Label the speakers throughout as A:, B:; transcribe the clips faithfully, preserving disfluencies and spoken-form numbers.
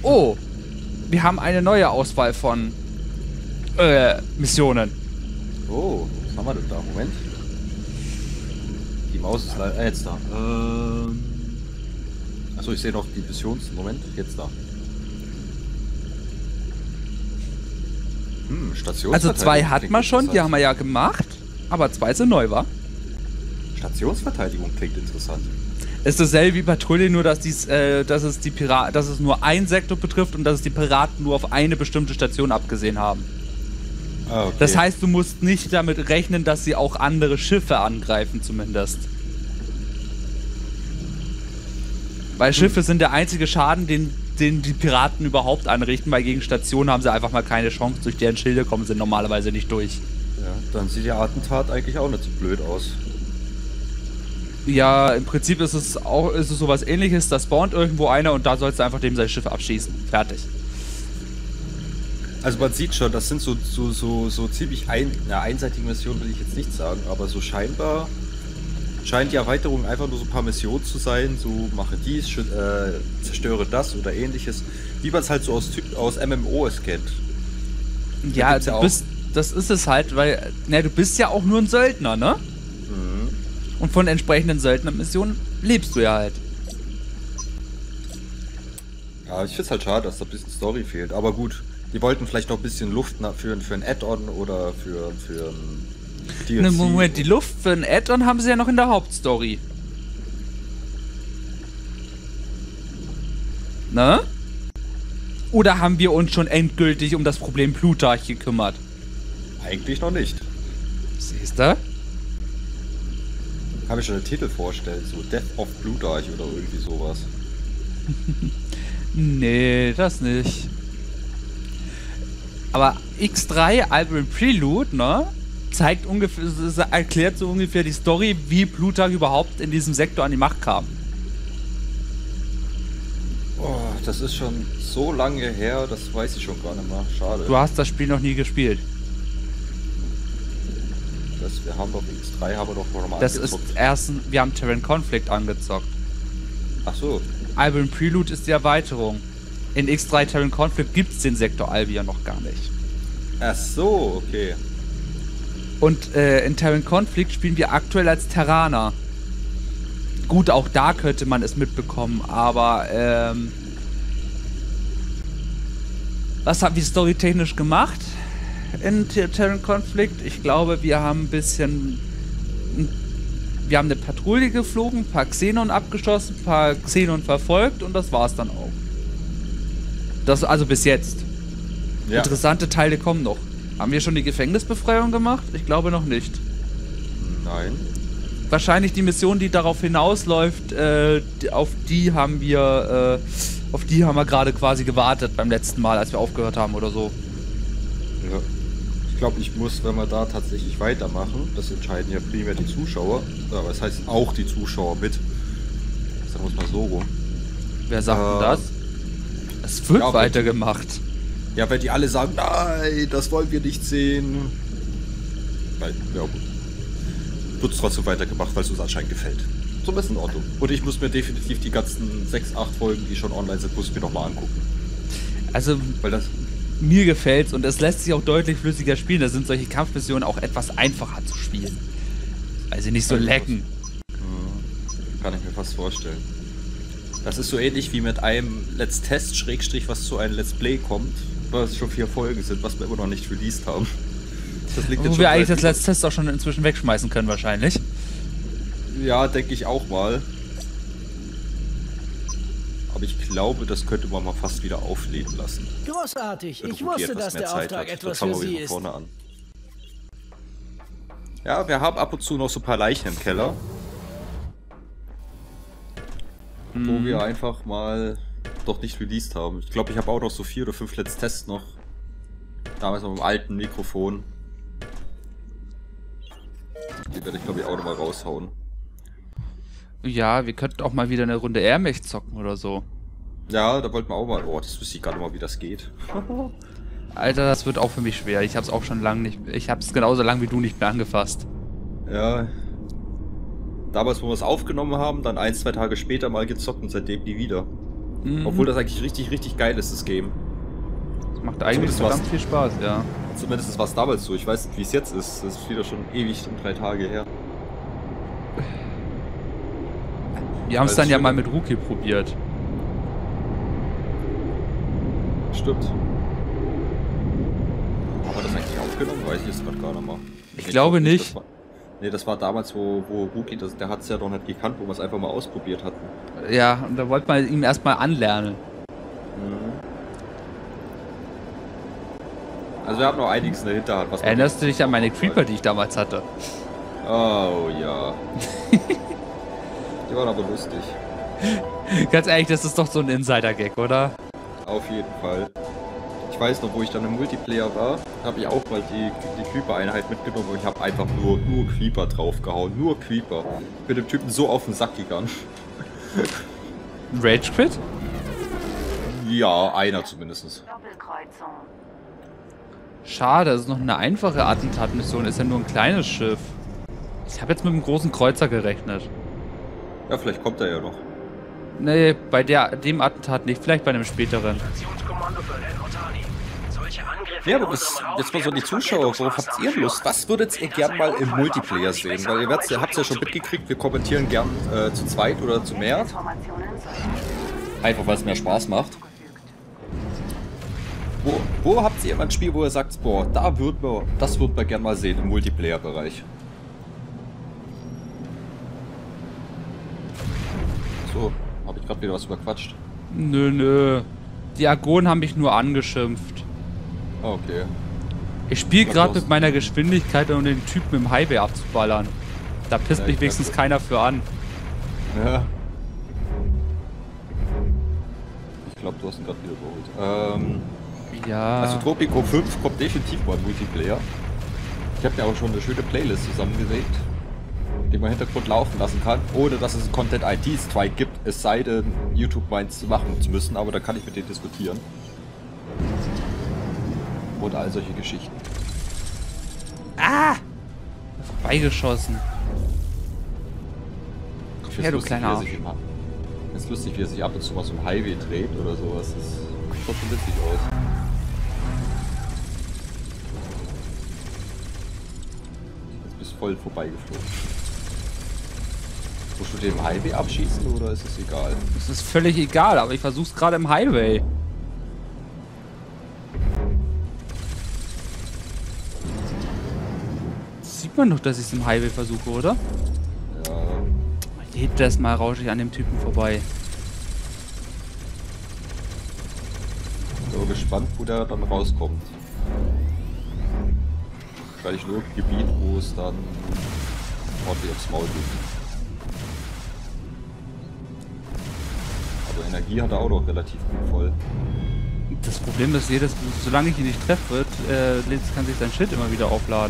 A: Oh, wir haben eine neue Auswahl von äh, Missionen.
B: Oh, was haben wir denn da? Moment. Die Maus ist leider... Äh, jetzt da. Ähm... Achso, ich sehe noch die Missions... Moment, jetzt da. Hm, Stationsverteidigung.
A: Also zwei hat man schon, die haben wir ja gemacht. Aber zwei sind neu, wa?
B: Stationsverteidigung klingt interessant.
A: Ist dasselbe wie Patrouille, nur dass, dies, äh, dass, es die Piraten, dass es nur einen Sektor betrifft und dass es die Piraten nur auf eine bestimmte Station abgesehen haben.
B: Ah, okay.
A: Das heißt, du musst nicht damit rechnen, dass sie auch andere Schiffe angreifen, zumindest. Weil Schiffe hm. sind der einzige Schaden, den, den die Piraten überhaupt anrichten, weil gegen Stationen haben sie einfach mal keine Chance, durch deren Schilde kommen sie normalerweise nicht durch.
B: Ja, dann sieht der Attentat eigentlich auch nicht so blöd aus.
A: Ja, im Prinzip ist es auch ist es sowas ähnliches, da spawnt irgendwo einer und da sollst du einfach dem sein Schiff abschießen. Fertig.
B: Also man sieht schon, das sind so, so, so, so ziemlich ein, na, einseitige Missionen, will ich jetzt nicht sagen, aber so scheinbar scheint die Erweiterung einfach nur so ein paar Missionen zu sein, so mache dies, äh, zerstöre das oder ähnliches, wie man es halt so aus, aus M M Os kennt.
A: Ja, du ja bist, das ist es halt, weil, na, du bist ja auch nur ein Söldner, ne?
B: Mhm.
A: Und von entsprechenden Söldnermissionen lebst du ja halt.
B: Ja, ich finde es halt schade, dass da ein bisschen Story fehlt, aber gut. Die wollten vielleicht noch ein bisschen Luft für, für ein Add-on oder für, für ein D L C.
A: Ne, Moment, die Luft für ein Add-on haben sie ja noch in der Hauptstory. Ne? Oder haben wir uns schon endgültig um das Problem Plutarch gekümmert?
B: Eigentlich noch nicht.
A: Siehst du?
B: Habe ich schon den Titel vorstellen, so Death of Plutarch oder irgendwie sowas.
A: Nee, das nicht. Aber X drei Albion Prelude, ne? Zeigt ungefähr, erklärt so ungefähr die Story, wie Plutarch überhaupt in diesem Sektor an die Macht kam.
B: Oh, das ist schon so lange her, das weiß ich schon gar nicht mehr. Schade.
A: Du hast das Spiel noch nie gespielt.
B: Das, wir haben doch X drei, haben wir doch noch mal
A: Das
B: angezockt.
A: ist erstens, wir haben Terran Conflict angezockt.
B: Ach so.
A: Albion Prelude ist die Erweiterung. In X drei Terran Conflict gibt es den Sektor Albion noch gar nicht.
B: Ach so, okay.
A: Und äh, in Terran Conflict spielen wir aktuell als Terraner. Gut, auch da könnte man es mitbekommen, aber ähm, was haben wir storytechnisch gemacht in Terran Conflict? Ich glaube, wir haben ein bisschen... Wir haben eine Patrouille geflogen, ein paar Xenon abgeschossen, ein paar Xenon verfolgt und das war's dann auch. Das also bis jetzt. Ja. Interessante Teile kommen noch. Haben wir schon die Gefängnisbefreiung gemacht? Ich glaube noch nicht.
B: Nein.
A: Wahrscheinlich die Mission, die darauf hinausläuft, äh, auf die haben wir, äh, auf die haben wir gerade quasi gewartet beim letzten Mal, als wir aufgehört haben oder so.
B: Ja. Ich glaube, ich muss, wenn wir da tatsächlich weitermachen, das entscheiden ja primär die Zuschauer, aber das heißt auch die Zuschauer mit. Sagen wir es mal so rum.
A: Wer sagt äh, denn das? Es wird ja, weitergemacht.
B: Ja, wenn die alle sagen, nein, das wollen wir nicht sehen. Nein, ja gut. Wird es trotzdem weitergemacht, weil es uns anscheinend gefällt. So ist in Ordnung. Und ich muss mir definitiv die ganzen sechs, acht Folgen, die schon online sind, muss ich mir nochmal angucken.
A: Also, weil das mir gefällt's und es lässt sich auch deutlich flüssiger spielen. Da sind solche Kampfmissionen auch etwas einfacher zu spielen. Weil sie nicht so lecken.
B: Ja, kann ich mir fast vorstellen. Das ist so ähnlich wie mit einem Let's Test, Schrägstrich, was zu einem Let's Play kommt, was schon vier Folgen sind, was wir immer noch nicht released haben.
A: Das liegt Wo jetzt wir eigentlich das Let's Test auch schon inzwischen wegschmeißen können wahrscheinlich.
B: Ja, denke ich auch mal. Aber ich glaube, das könnte man mal fast wieder aufleben lassen.
C: Großartig. Ich wusste, dass der Auftrag etwas für Sie ist.
B: Vorne an. Ja, wir haben ab und zu noch so ein paar Leichen im Keller. Hm. Wo wir einfach mal doch nicht released haben. Ich glaube, ich habe auch noch so vier oder fünf Let's Tests noch. Damals noch mit dem alten Mikrofon. Die werde ich, glaube ich, auch noch mal raushauen.
A: Ja, wir könnten auch mal wieder eine Runde Airmech zocken oder so.
B: Ja, da wollten wir auch mal. Oh, das wüsste ich gerade mal, wie das geht.
A: Alter, das wird auch für mich schwer. Ich hab's auch schon lange nicht. Ich hab's genauso lang wie du nicht mehr angefasst.
B: Ja. Damals, wo wir es aufgenommen haben, dann ein, zwei Tage später mal gezockt und seitdem nie wieder. Mhm. Obwohl das eigentlich richtig, richtig geil ist, das Game.
A: Das macht eigentlich verdammt viel Spaß, ja.
B: Zumindest war es damals so. Ich weiß nicht, wie es jetzt ist. Das ist wieder schon ewig, schon drei Tage her.
A: Wir haben es dann ja mal mit Rookie probiert.
B: Stimmt. Haben wir das eigentlich aufgenommen? Weiß ich jetzt gerade gar nicht mal.
A: Ich, ich glaube nicht. nicht.
B: Das war, nee, das war damals, wo, wo Rookie, das, der hat es ja doch nicht gekannt, wo wir es einfach mal ausprobiert hatten.
A: Ja, und da wollte man ihm erstmal anlernen.
B: Mhm. Also wir haben noch einiges in der Hinterhand. Was
A: Erinnerst du dich an meine Creeper, die ich damals hatte?
B: Oh ja. Die waren aber lustig.
A: Ganz ehrlich, das ist doch so ein Insider-Gag, oder?
B: Auf jeden Fall. Ich weiß noch, wo ich dann im Multiplayer war, habe ich auch mal die, die Creeper-Einheit mitgenommen und ich habe einfach nur, nur Creeper draufgehauen. Nur Creeper. Ich bin dem Typen so auf den Sack gegangen.
A: Rage Quit?
B: Ja, einer zumindest.
A: Schade, das ist noch eine einfache Attentatmission, ist ja nur ein kleines Schiff. Ich habe jetzt mit einem großen Kreuzer gerechnet.
B: Ja, vielleicht kommt er ja noch.
A: Nee, bei der, dem Attentat nicht, vielleicht bei einem späteren.
B: Ja, aber bis, jetzt mal so die Zuschauer, worauf habt ihr Lust? Was würdet ihr gern mal im Multiplayer sehen? Weil ihr habt es ja schon mitgekriegt, wir kommentieren gern äh, zu zweit oder zu mehr. Einfach weil es mehr Spaß macht. Wo, wo habt ihr immer ein Spiel, wo ihr sagt, boah, da würd man, das würden wir gern mal sehen im Multiplayer-Bereich? So, habe ich gerade wieder was überquatscht?
A: Nö, nö. Die Argonen haben mich nur angeschimpft.
B: Okay.
A: Ich spiele gerade mit meiner Geschwindigkeit, um den Typen im Highway abzuballern. Da pisst ja, mich wenigstens keiner für an.
B: Ja. Ich glaube, du hast ihn gerade wieder überholt. Ähm,
A: ja.
B: Also Tropico fünf kommt definitiv mal im Multiplayer. Ich habe mir auch schon eine schöne Playlist zusammengesägt, die man im Hintergrund laufen lassen kann, ohne dass es einen Content-I D-Strike gibt, es sei denn, YouTube meint es machen zu müssen, aber da kann ich mit denen diskutieren. Und all solche Geschichten.
A: Ah! Vorbeigeschossen. Ja, du kleiner Arsch.
B: Es ist lustig, wie er sich ab und zu mal so im Highway dreht oder sowas. Das schaut schon witzig aus. Jetzt bist du voll vorbeigeflogen. Musst du den Highway abschießen oder ist es egal?
A: Es ist völlig egal, aber ich versuch's gerade im Highway. Sieht man doch, dass ich es im Highway versuche, oder?
B: Ja.
A: Jedes Mal rausche ich an dem Typen vorbei.
B: Ich bin gespannt, wo der dann rauskommt. Wahrscheinlich nur ein Gebiet, wo es dann ordentlich aufs Maul geht. Aber Energie hat er auch noch relativ gut voll.
A: Das Problem ist, jedes, solange ich ihn nicht treffe, äh, kann sich sein Shit immer wieder aufladen.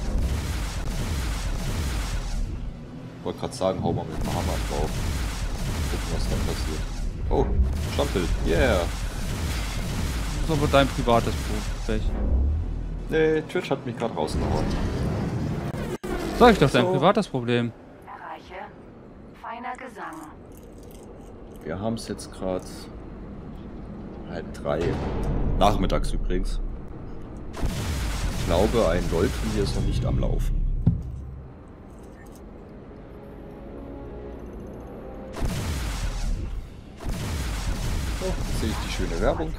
B: Ich wollte gerade sagen, hau mal mit dem Hammer drauf. Gucken, was dann passiert. Oh, Schampel, yeah!
A: Das ist aber dein privates Pech.
B: Nee, Twitch hat mich gerade rausgehauen.
A: Sag ich doch, dein so. privates Problem.
C: Erreiche feiner Gesang.
B: Wir haben es jetzt gerade halb drei. Nachmittags übrigens. Ich glaube, ein LOL von hier ist noch nicht am Laufen. So, jetzt sehe ich die schöne Werbung.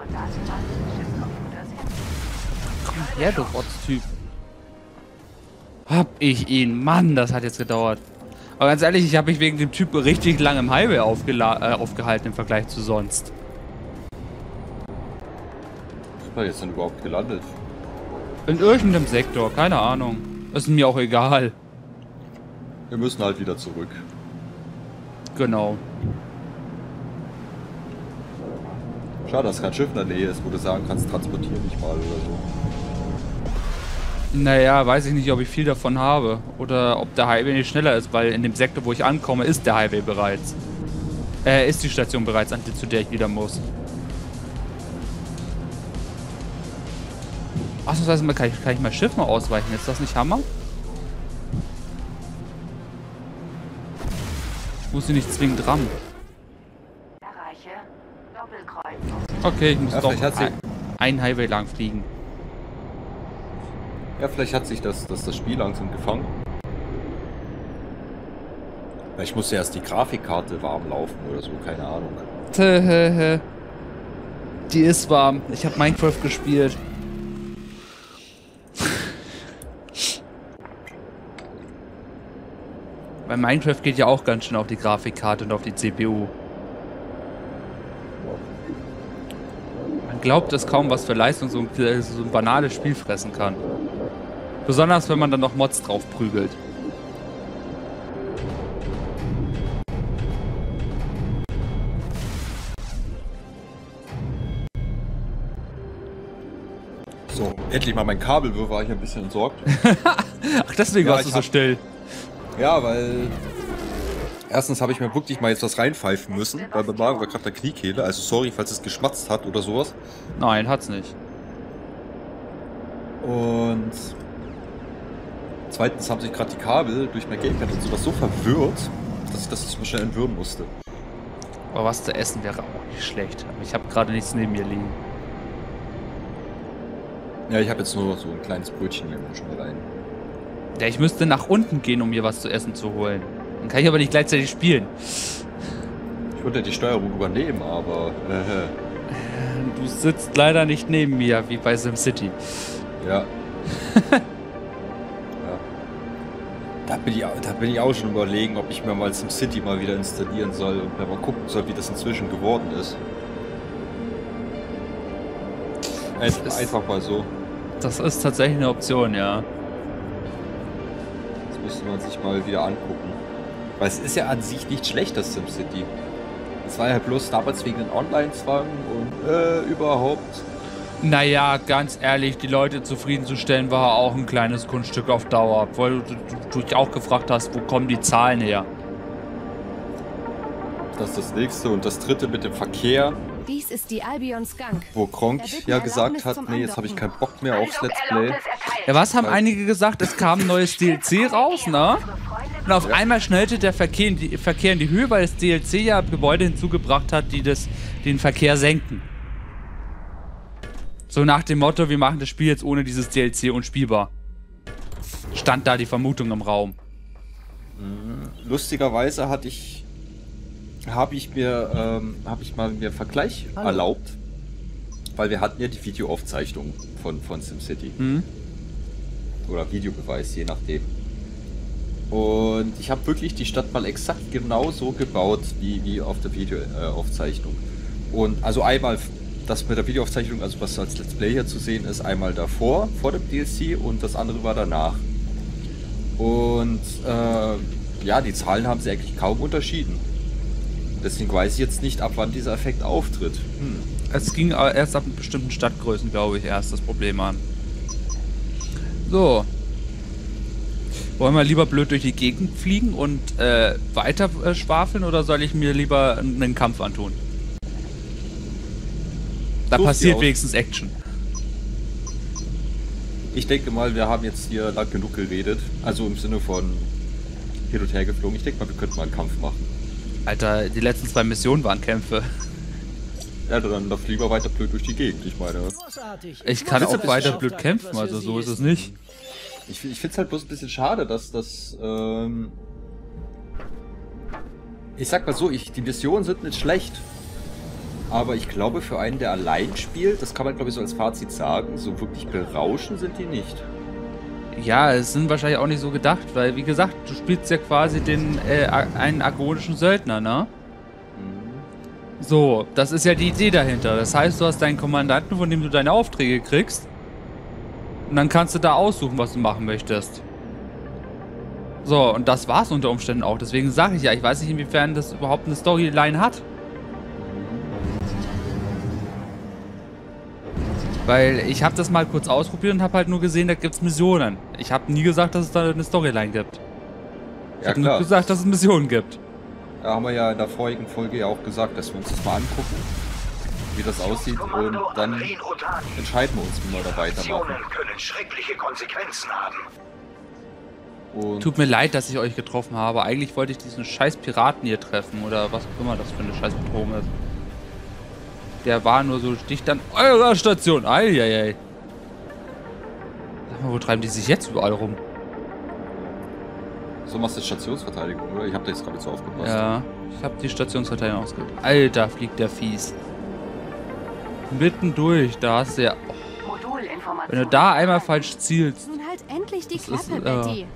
A: Komm her, du Rotztyp. Hab ich ihn. Mann, das hat jetzt gedauert. Aber ganz ehrlich, ich habe mich wegen dem Typ richtig lange im Highway äh, aufgehalten im Vergleich zu sonst.
B: Was ist da jetzt denn überhaupt gelandet?
A: In irgendeinem Sektor, keine Ahnung. Ist mir auch egal.
B: Wir müssen halt wieder zurück.
A: Genau.
B: Schade, dass kein Schiff in der Nähe ist, wo du sagen kannst, transportieren dich mal oder so.
A: Naja, weiß ich nicht, ob ich viel davon habe. Oder ob der Highway nicht schneller ist, weil in dem Sektor, wo ich ankomme, ist der Highway bereits. Äh, ist die Station bereits, an die, zu der ich wieder muss. Achso, das heißt, kann ich, kann ich mein Schiff mal ausweichen? Ist das nicht Hammer? Ich muss sie nicht zwingend rammen.
C: Erreiche
A: Okay, ich muss
B: ja,
A: doch
B: ein,
A: einen Highway lang fliegen.
B: Ja, vielleicht hat sich das, das, das Spiel langsam gefangen. Ich musste erst die Grafikkarte warm laufen oder so, keine Ahnung.
A: Die ist warm. Ich habe Minecraft gespielt. Bei Minecraft geht ja auch ganz schön auf die Grafikkarte und auf die C P U. Man glaubt es kaum, was für Leistung so ein, so ein banales Spiel fressen kann. Besonders wenn man dann noch Mods drauf prügelt.
B: So, endlich mal mein Kabelwürfel, war ich ein bisschen entsorgt.
A: Ach, deswegen ja, warst du so still.
B: Ja, weil erstens habe ich mir wirklich mal jetzt was reinpfeifen müssen, weil bei Magen war gerade der Kniekehle, also sorry, falls es geschmatzt hat oder sowas.
A: Nein, hat's nicht.
B: Und zweitens haben sich gerade die Kabel durch mein Gamepad und sowas so verwirrt, dass ich das mal schnell entwirren musste.
A: Aber was zu essen wäre auch nicht schlecht. Ich habe gerade nichts neben mir liegen.
B: Ja, ich habe jetzt nur so ein kleines Brötchen hier schnell rein.
A: Ja, ich müsste nach unten gehen, um mir was zu essen zu holen. Dann kann ich aber nicht gleichzeitig spielen.
B: Ich würde die Steuerung übernehmen, aber... Äh,
A: du sitzt leider nicht neben mir, wie bei SimCity.
B: Ja. Ja. Da bin, ich, da bin ich auch schon überlegen, ob ich mir mal SimCity mal wieder installieren soll und mir mal gucken soll, wie das inzwischen geworden ist. Einfach, ist einfach mal so.
A: Das ist tatsächlich eine Option, ja.
B: Das müsste man sich mal wieder angucken. Weil es ist ja an sich nicht schlecht, das SimCity. Es war ja bloß damals wegen den Online-Zwang und äh, überhaupt.
A: Naja, ganz ehrlich, die Leute zufriedenzustellen war auch ein kleines Kunststück auf Dauer. Weil du, du dich auch gefragt hast, wo kommen die Zahlen her?
B: Das ist das nächste und das dritte mit dem Verkehr.
C: Dies ist die Albion Skunk.
B: Wo Kronk ja gesagt hat, nee, jetzt habe ich keinen Bock mehr aufs Let's Play.
A: Ja, was haben einige gesagt? Es kam ein neues D L C raus, ne? Und auf ja. einmal schnellte der Verkehr in, die, Verkehr in die Höhe, weil das D L C ja Gebäude hinzugebracht hat, die das, den Verkehr senken. So nach dem Motto, wir machen das Spiel jetzt ohne dieses D L C unspielbar. Stand da die Vermutung im Raum.
B: Lustigerweise hatte ich... habe ich mir, ähm, habe ich mal mir einen Vergleich Hallo. erlaubt, weil wir hatten ja die Videoaufzeichnung von, von SimCity. Mhm. Oder Videobeweis, je nachdem. Und ich habe wirklich die Stadt mal exakt genau so gebaut, wie, wie auf der Videoaufzeichnung. Und also einmal das mit der Videoaufzeichnung, also was als Let's Play hier zu sehen ist, einmal davor, vor dem D L C und das andere war danach. Und äh, ja, die Zahlen haben sie eigentlich kaum unterschieden. Deswegen weiß ich jetzt nicht, ab wann dieser Effekt auftritt. Hm.
A: Es ging erst ab bestimmten Stadtgrößen, glaube ich, erst das Problem an. So. Wollen wir lieber blöd durch die Gegend fliegen und äh, weiter äh, schwafeln oder soll ich mir lieber einen Kampf antun? Da passiert wenigstens Action.
B: Ich denke mal, wir haben jetzt hier lang genug geredet. Also im Sinne von hin und her geflogen. Ich denke mal, wir könnten mal einen Kampf machen.
A: Alter, die letzten zwei Missionen waren Kämpfe.
B: Ja, dann da fliegen wir weiter blöd durch die Gegend, ich meine.
A: Ich kann auch weiter blöd kämpfen, also so ist es nicht.
B: Ich, ich finde es halt bloß ein bisschen schade, dass das, ähm... ich sag mal so, ich, die Missionen sind nicht schlecht. Aber ich glaube, für einen, der allein spielt, das kann man glaube ich so als Fazit sagen, so wirklich berauschend sind die nicht.
A: Ja, es sind wahrscheinlich auch nicht so gedacht, weil, wie gesagt, du spielst ja quasi den, äh, einen agonischen Söldner, ne? Mhm. So, das ist ja die Idee dahinter. Das heißt, du hast deinen Kommandanten, von dem du deine Aufträge kriegst. Und dann kannst du da aussuchen, was du machen möchtest. So, und das war's unter Umständen auch. Deswegen sage ich ja, ich weiß nicht, inwiefern das überhaupt eine Storyline hat. Weil ich habe das mal kurz ausprobiert und habe halt nur gesehen, da gibt's Missionen. Ich habe nie gesagt, dass es da eine Storyline gibt. Ich
B: ja,
A: habe nur gesagt, dass es Missionen gibt.
B: Da haben wir ja in der vorigen Folge ja auch gesagt, dass wir uns das mal angucken, wie das aussieht, und dann entscheiden wir uns, wie wir da weitermachen.
D: Können schreckliche Konsequenzen haben.
A: Und tut mir leid, dass ich euch getroffen habe. Eigentlich wollte ich diesen scheiß Piraten hier treffen oder was auch immer das für eine scheiß Bedrohung ist. Der war nur so dicht an eurer Station. Eieiei. Sag mal, wo treiben die sich jetzt überall rum?
B: So machst du Stationsverteidigung, oder? Ich hab da jetzt gerade so aufgepasst.
A: Ja, ich hab die Stationsverteidigung ausgewählt. Alter, fliegt der fies. Mittendurch, da hast du ja... Oh. Wenn du da einmal falsch zielst...
E: Nun halt endlich die
A: Das
E: Klappe,
A: ist, äh,
E: Betty.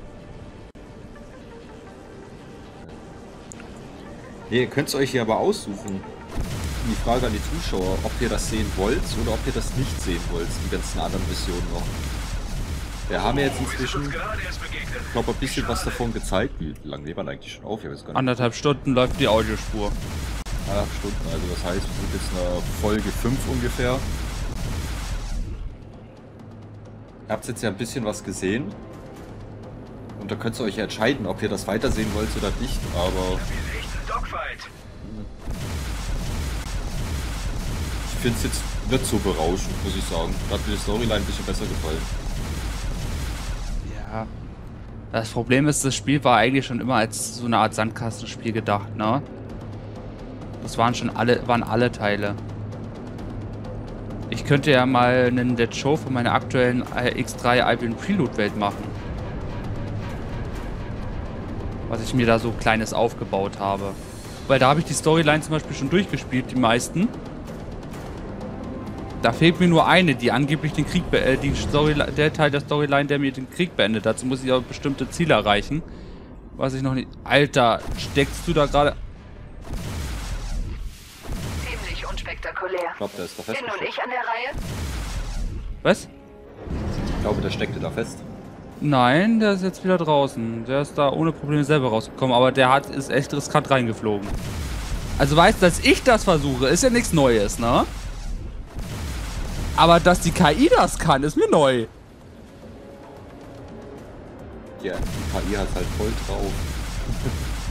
B: Nee, ihr könnt es euch hier aber aussuchen. Die Frage an die Zuschauer, ob ihr das sehen wollt oder ob ihr das nicht sehen wollt, die ganzen anderen Missionen noch. Wir haben ja jetzt inzwischen, ich glaube, ein bisschen was davon gezeigt. Wie lange nehmen wir eigentlich schon auf? Ich weiß gar nicht.
A: Anderthalb Stunden läuft die Audiospur.
B: Anderthalb Stunden, also das heißt, wir sind jetzt in der Folge fünf ungefähr. Ihr habt jetzt ja ein bisschen was gesehen. Und da könnt ihr euch ja entscheiden, ob ihr das weitersehen wollt oder nicht, aber... Ich finde es jetzt nicht so berauschend, muss ich sagen. Da hat mir die Storyline ein bisschen besser gefallen.
A: Ja. Das Problem ist, das Spiel war eigentlich schon immer als so eine Art Sandkastenspiel gedacht, ne? Das waren schon alle, waren alle Teile. Ich könnte ja mal einen Dead Show von meiner aktuellen X drei Albion Prelude Welt machen. Was ich mir da so Kleines aufgebaut habe. Weil da habe ich die Storyline zum Beispiel schon durchgespielt, die meisten. Da fehlt mir nur eine, die angeblich den Krieg be äh, die Story der Teil der Storyline, der mir den Krieg beendet. Dazu muss ich aber bestimmte Ziele erreichen. Was ich noch nicht... Alter, steckst du da gerade...
F: Ziemlich unspektakulär.
B: Ich glaube, der ist da fest.
F: Bin nun ich an der Reihe?
A: Was?
B: Ich glaube, der steckte da fest.
A: Nein, der ist jetzt wieder draußen. Der ist da ohne Probleme selber rausgekommen, aber der hat ist echt riskant reingeflogen. Also weißt du, dass ich das versuche, ist ja nichts Neues, ne? Aber dass die K I das kann, ist mir neu.
B: Ja, die K I hat halt voll drauf.